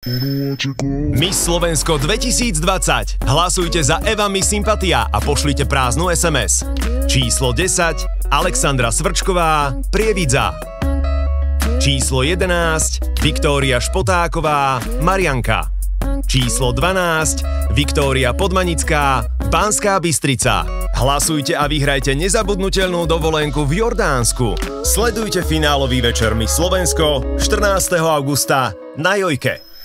Miss Slovensko 2020. Hlasujte za Eva Miss Sympatia a pošlite prázdnu SMS. Číslo 10. Alexandra Svrčková, Prievidza. Číslo 11. Viktória Špotáková, Marianka. Číslo 12. Viktória Podmanická, Banská Bystrica. Hlasujte a vyhrajte nezabudnutelnú dovolenku v Jordánsku. Sledujte finálový večer Miss Slovensko 14. augusta na Jojke.